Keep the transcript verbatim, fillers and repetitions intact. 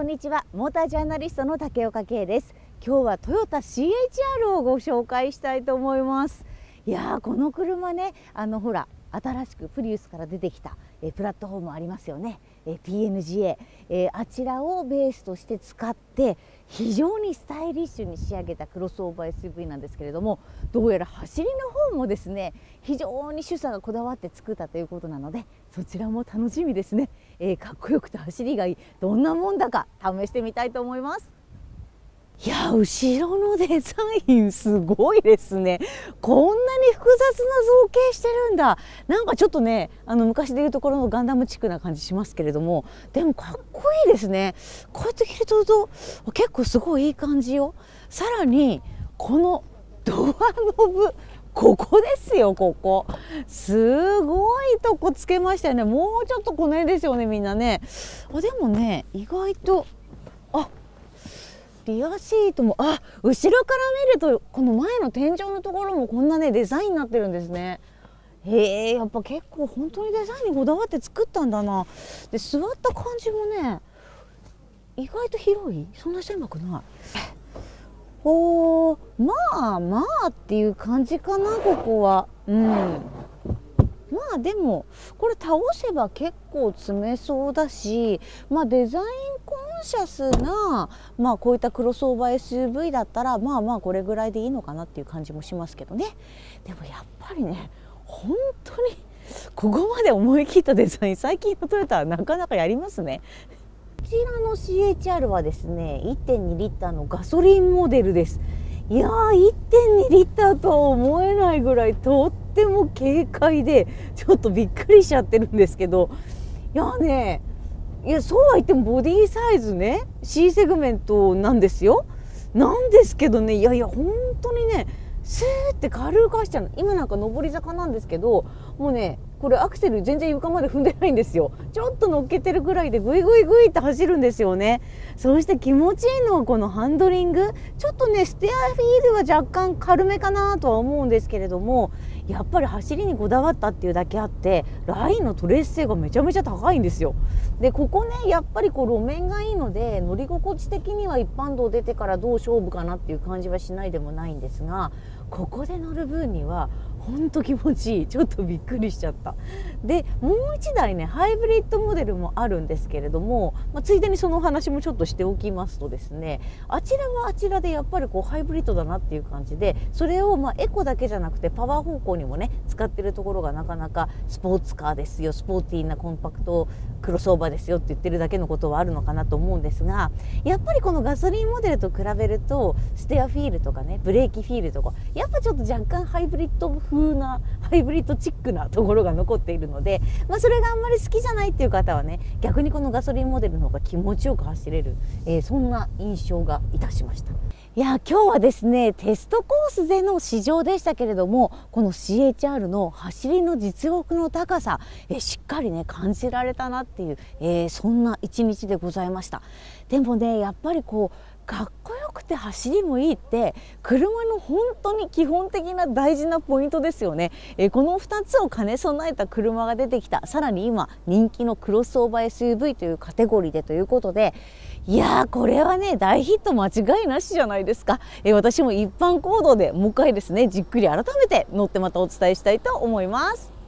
こんにちは。モータージャーナリストの竹岡圭です。今日はトヨタ シーエイチアール をご紹介したいと思います。いやー、この車ね、あのほら新しくプリウスから出てきたえプラットフォームありますよね。え ピーエヌジーエー、えー、あちらをベースとして使って非常にスタイリッシュに仕上げたクロスオーバー エスユーブイ なんですけれども、どうやら走りの方もですね非常に主査がこだわって作ったということなので、そちらも楽しみですね。えー、かっこよくて走りがいい、どんなもんだか試してみたいと思います。いや、後ろのデザインすごいですね。こんなに複雑な造形してるんだ。なんかちょっとね、あの昔でいうところのガンダムチックな感じしますけれども、でもかっこいいですね。こうやって着ると結構すごいいい感じよ。さらにこのドアノブ、ここですよ、ここすごいとこつけましたよね。もうちょっとこの辺ですよね、みんなね。あ、でもね、意外とあリアシートも、あ、後ろから見るとこの前の天井のところもこんなねデザインになってるんですね。へえ、やっぱ結構本当にデザインにこだわって作ったんだな。で、座った感じもね意外と広い、そんな狭くない。おー、まあまあっていう感じかな、ここは。うん、まあでもこれ倒せば結構積めそうだし、まあデザインコンシャスな、まあこういったクロスオーバー エスユーブイ だったらまあまあこれぐらいでいいのかなっていう感じもしますけどね。でもやっぱりね、本当にここまで思い切ったデザイン最近のトヨタはなかなかやりますね。こちらの シーエイチアール はですね いってんに リッターのガソリンモデルです。いやー、いってんに リッターとは思えないぐらいとっても軽快でちょっとびっくりしちゃってるんですけど、いやね、いやそうは言ってもボディサイズね C セグメントなんですよ。なんですけどね、いやいや本当にねスーって軽く走っちゃうの。今なんか上り坂なんですけど、もうねこれアクセル全然床まで踏んでないんですよ。ちょっと乗っけてるぐらいでグイグイグイって走るんですよね。そして気持ちいいのはこのハンドリング、ちょっとねステアフィールは若干軽めかなとは思うんですけれども、やっぱり走りにこだわったっていうだけあってラインのトレース性がめちゃめちゃ高いんですよ。でここねやっぱりこう路面がいいので乗り心地的には一般道出てからどう勝負かなっていう感じはしないでもないんですが、ここで乗る分にはほんと気持ちいい。ちょっとびっくりしちゃった。でもういちだいねハイブリッドモデルもあるんですけれども、まあ、ついでにそのお話もちょっとしておきますとですね、あちらはあちらでやっぱりこうハイブリッドだなっていう感じで、それをまあエコだけじゃなくてパワー方向にもね使ってるところがなかなかスポーツカーですよ、スポーティーなコンパクトクロスオーバーですよって言ってるだけのことはあるのかなと思うんですが、やっぱりこのガソリンモデルと比べるとステアフィールとかねブレーキフィールとかやっぱちょっと若干ハイブリッド風なハイブリッドチックなところが残っているので、まあ、それがあんまり好きじゃないっていう方はね逆にこのガソリンモデルの方が気持ちよく走れる、えー、そんな印象がいたしました。いや今日はですねテストコースでの試乗でしたけれども、この シーエイチアール の走りの実力の高さ、えしっかりね感じられたなっていう、えー、そんな一日でございました。でもねやっぱりこうかっこよくて走りもいいって車の本当に基本的な大事なポイントですよね。えー、このふたつを兼ね備えた車が出てきた、さらに今人気のクロスオーバー エスユーブイ というカテゴリーでということで、いやーこれはね大ヒット間違いなしじゃないですか。えー、私も一般公道でもう一回ですねじっくり改めて乗ってまたお伝えしたいと思います。